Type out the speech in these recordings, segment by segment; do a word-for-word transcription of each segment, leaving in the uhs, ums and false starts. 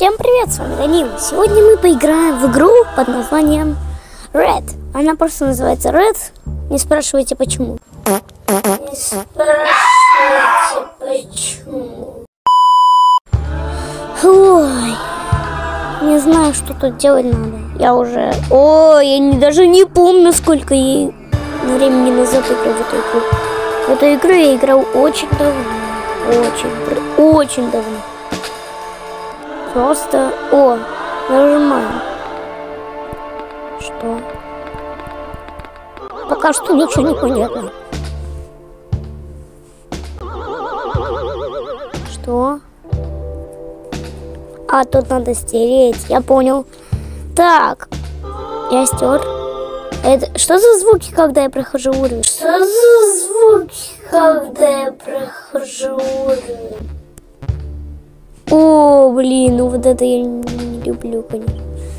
Всем привет, с вами Данил. Сегодня мы поиграем в игру под названием Red. Она просто называется Red. Не спрашивайте почему. Не спрашивайте почему. Ой, не знаю, что тут делать надо. Я уже... Ой, я не, даже не помню, сколько я времени назад играл в эту игру. В эту игру я играл очень давно. Очень, очень давно. Просто... О, нажимаем. Что? Пока что ничего не понятно. Что? А, тут надо стереть. Я понял. Так. Я стер. Это... Что за звуки, когда я прохожу уровень? Что за звуки, когда я прохожу уровень? О, блин, ну вот это я не, не люблю, конечно.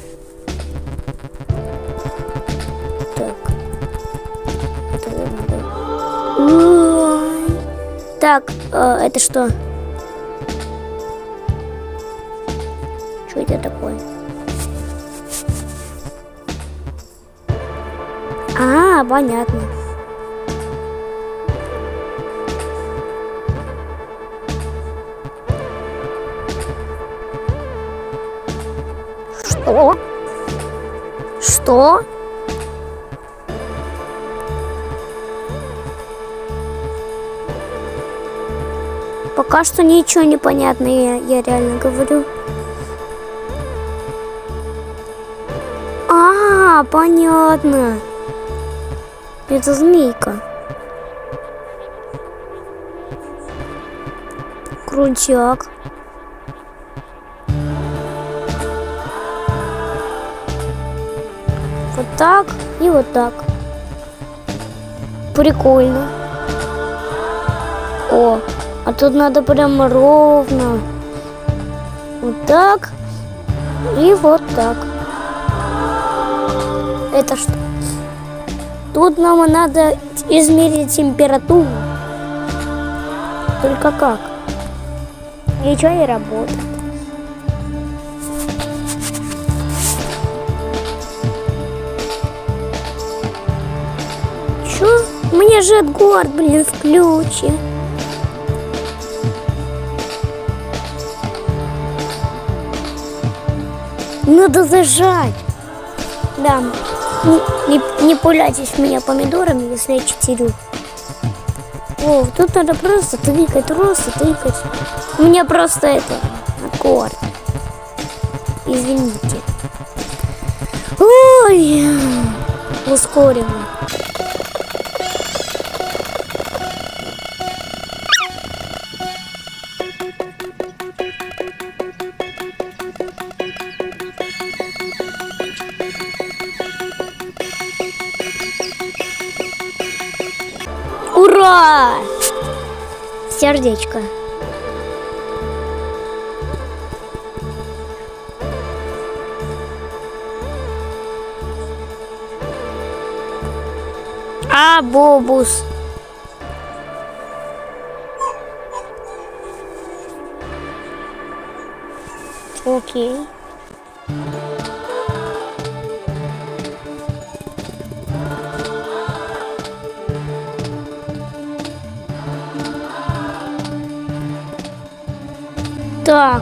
Так. Это надо. Ой. Так, э, это что? Что это такое? А, понятно. Что? Что? Пока что ничего не понятно, я, я реально говорю. А, понятно. Это змейка. Крутяк. Вот так и вот так. Прикольно. О, а тут надо прям ровно. Вот так и вот так. Это что? Тут нам надо измерить температуру. Только как? Ничего не работает. Чё? Мне же Эдгард, блин, в ключе. Надо зажать. Да. Не, не, не пуляйтесь в меня помидорами, если я читерю. О, тут надо просто тыкать, просто тыкать. У меня просто это аккорд. Извините. Ой, ускорим. Ура! Сердечко. А, Бобус. Окей. Так.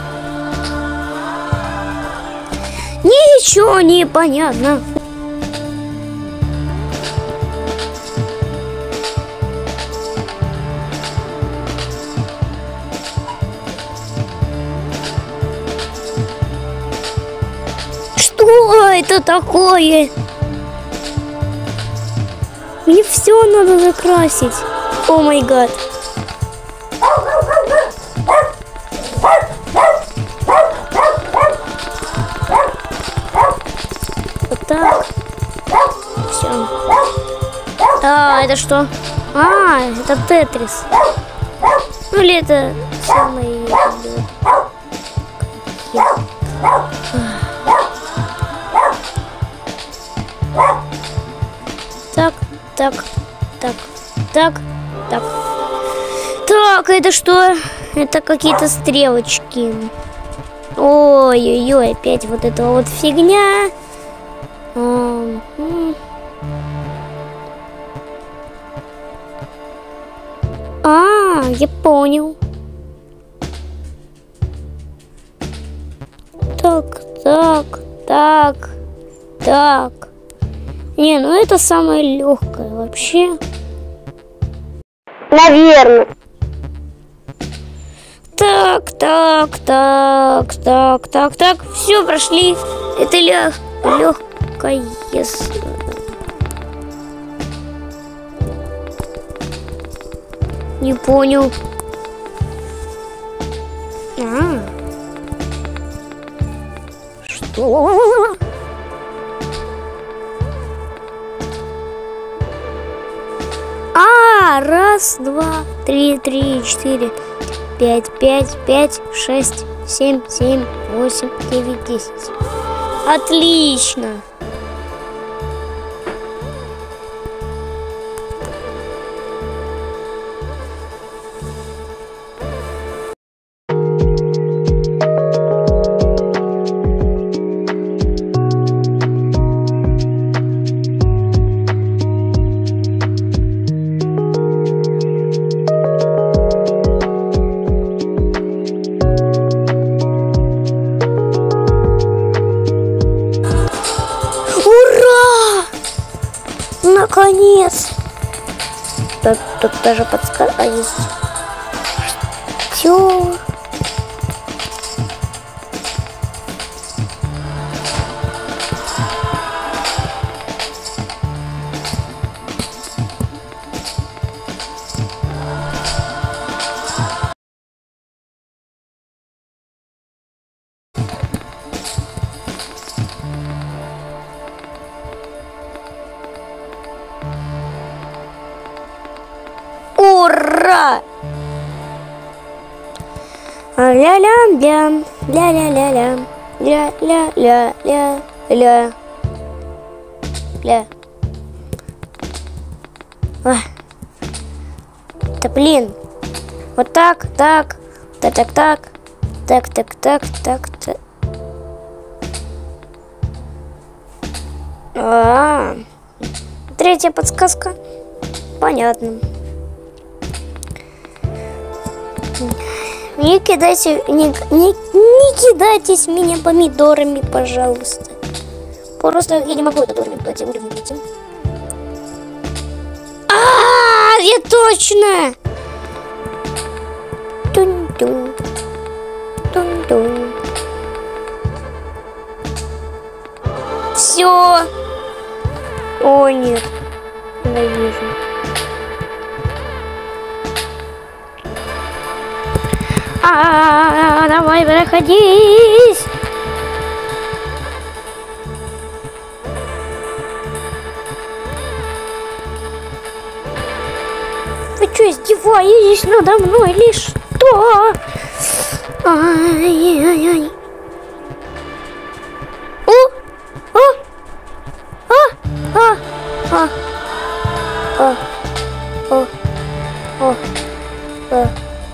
Ничего не понятно. Что это такое? Мне все надо закрасить. О май гад. Так, все. А, это что? А, это Тетрис. Ну или это самый... Так, так, так, так, так. Так, это что? Это какие-то стрелочки. Ой-ой-ой, опять вот эта вот фигня. А, я понял. Так, так, так, так. Не, ну это самое легкое вообще. Наверное. Так, так, так, так, так, так. Все, прошли. Это лег... легкое. Не понял. А. Что? А, раз, два, три, три, четыре, пять, пять, пять, шесть, семь, семь, восемь, девять, десять. Отлично. Наконец! Тут, тут даже подсказка есть. Что? Ура! Ля-ля-ля, ля-ля-ля-ля, ля-ля-ля-ля, ля. Ля. Ах. Да блин. Вот так, так, так, так, так, так, так, так, так, так. А, третья подсказка. Понятно. Не кидайте, не, не, не кидайтесь меня помидорами, пожалуйста. Просто я не могу это уровень эти уровни пройти. А, я точно! Тун-тун, тун-тун. Все. О нет, ненавижу. А, давай, проходись! Вы что, издеваетесь надо мной или что? Ай-яй-яй. О! О! А! А! А! А! О! О! А!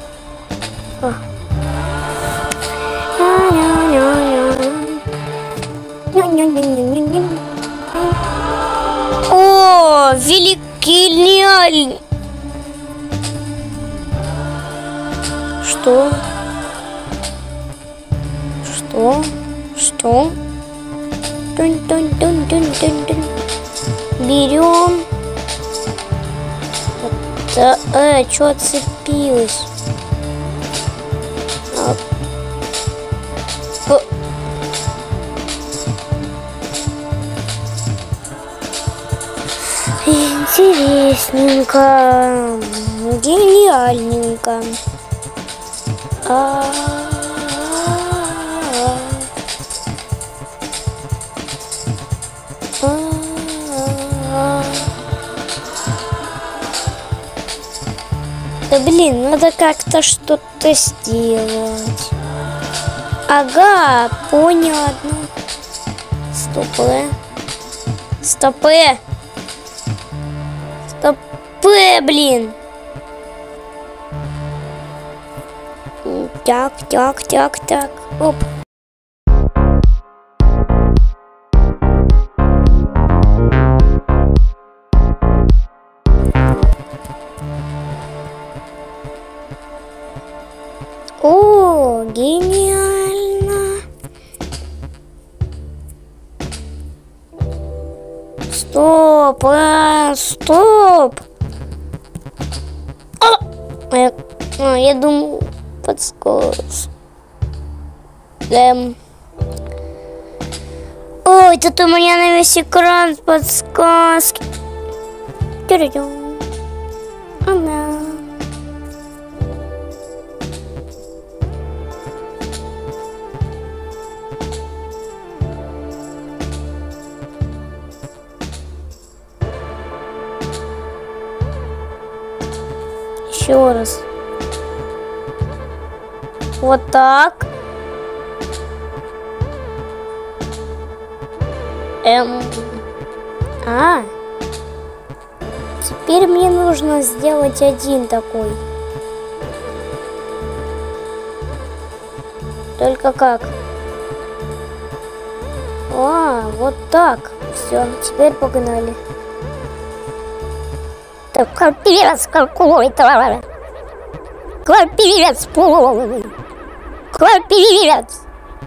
О, великий гениальный! Что? Что? Что? Тун-тун-тун-тун-тун-тун. Берем. Да, э, что отцепилось? А. О. Интересненько, гениальненько. А -а -а. А -а -а. Да блин, надо как-то что-то сделать. Ага, понятно. Стопэ. Стопэ. Стопэ, блин. Так, так, так, так. Оп. Гениально. Стоп, а, стоп. А, я, а, я думаю, подсказ. Эм. Ой, тут у меня на весь экран подсказки. Она. Еще раз. Вот так. Эм. А. Теперь мне нужно сделать один такой. Только как? А, вот так. Все, теперь погнали. Так, капец какой-то. Капец полный. Капец.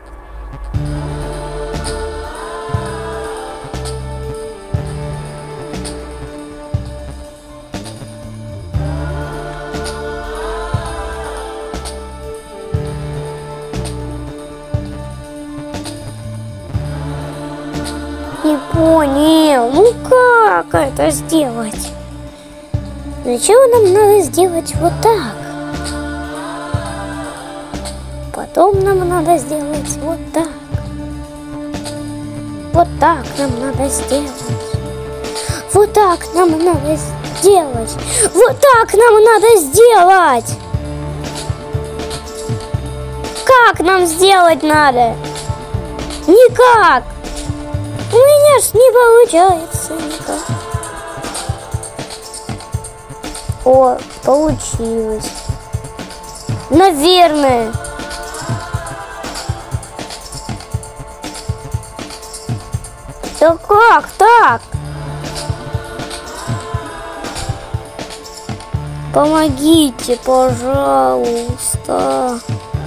Не понял, ну как это сделать? Сначала нам надо сделать вот так. Потом нам надо сделать вот так. Вот так нам надо сделать. Вот так нам надо сделать. Вот так нам надо сделать. Как нам сделать надо? Никак. У меня ж не получается никак. О, получилось. Наверное. Да как так? Помогите, пожалуйста.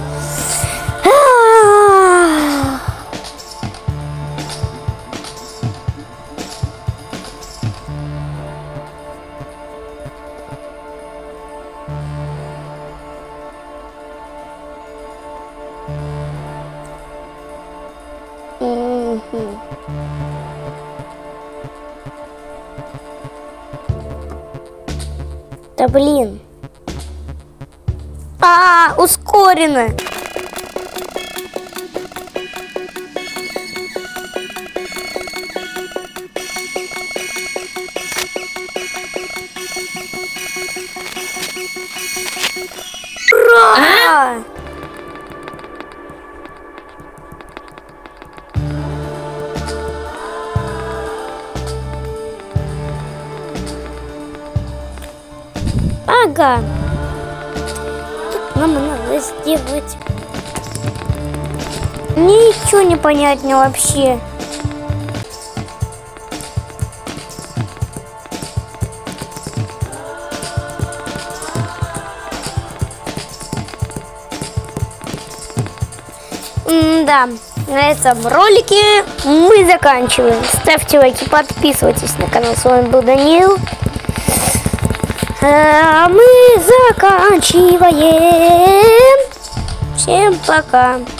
Да блин. А, ускорено. Ура! Ага. Тут нам надо сделать. Ничего не понятно вообще. М-да, на этом ролике мы заканчиваем. Ставьте лайки, подписывайтесь на канал. С вами был Даниил. А мы заканчиваем. Всем пока.